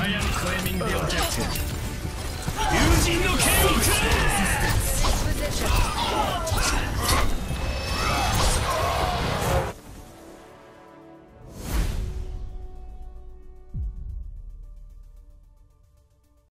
I am claiming the objective. 友人の剣をくれ